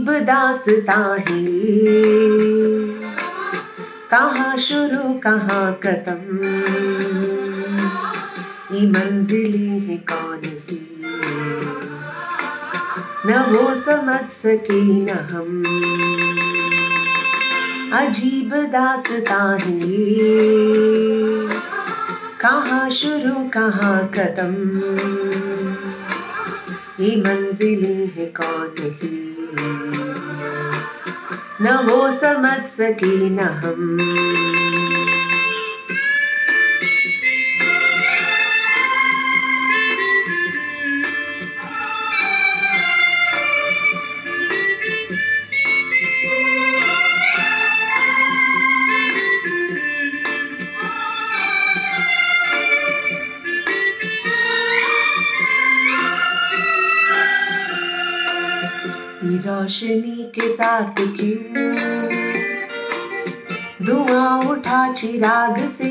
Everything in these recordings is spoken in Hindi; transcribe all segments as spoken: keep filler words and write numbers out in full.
अजीब दास्तां है, कहाँ शुरू कहाँ खत्म, ये मंजिलें है कौन सी, न वो समझ सके न हम। अजीब दास्तां है, कहाँ शुरू कहाँ खत्म, ये मंजिलें है कौन सी, न वो समझ सके न हम। ये रोशनी के साथ क्यों धुआं उठा चिराग से,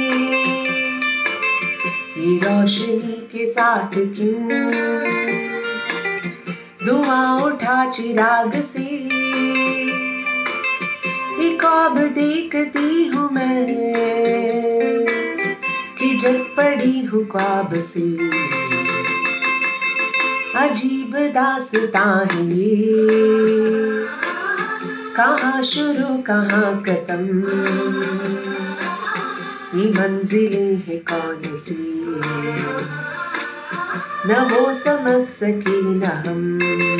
ये रोशनी के साथ क्यों धुआं उठा चिराग से, ये ख्वाब देखती हूँ मैं कि जग पड़ी हूँ ख्वाब से। अजीब दास्तां है, कहाँ शुरू कहाँ खत्म, ये मंजिलें है कौन सी, न वो समझ सके न हम।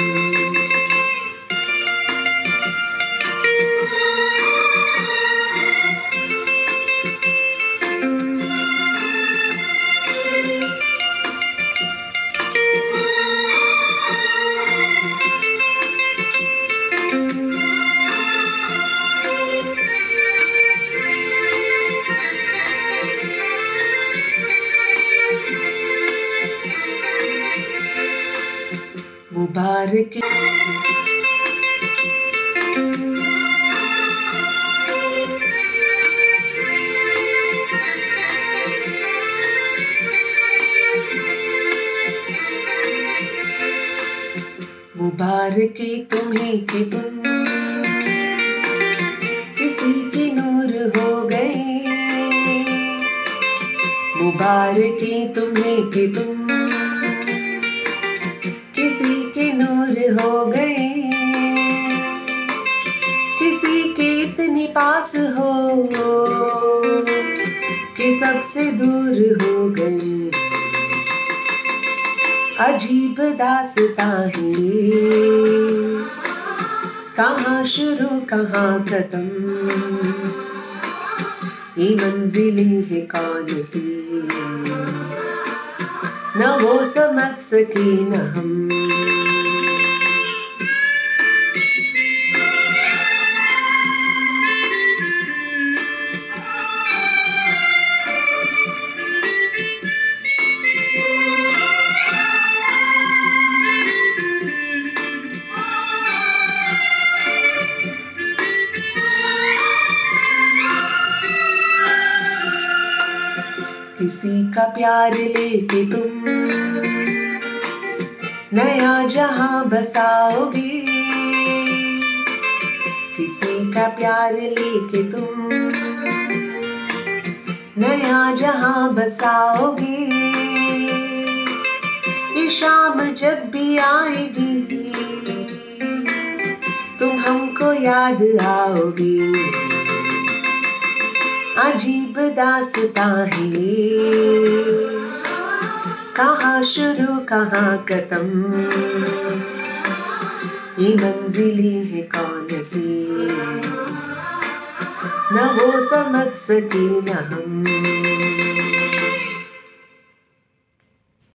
मुबारक मुबारक तुम्हें कि तुम किसी की नूर हो गए, मुबारक तुम्हें कि तुम किसी के नूर हो गए, किसी के इतने पास हो कि सबसे दूर हो गए। अजीब दास्तां है, कहाँ शुरू कहाँ खत्म, ये मंजिलें है कौन सी, न वो समझ सके न हम। किसी का प्यार लेके तुम नया जहां बसाओगे, किसी का प्यार लेके तुम नया जहां बसाओगे, ये शाम जब भी आएगी तुम हमको याद आओगे। अजीब दास्तां है, कहाँ शुरू कहाँ खत्म, ये मंजिलें है कौन सी, न वो समझ सके न हम।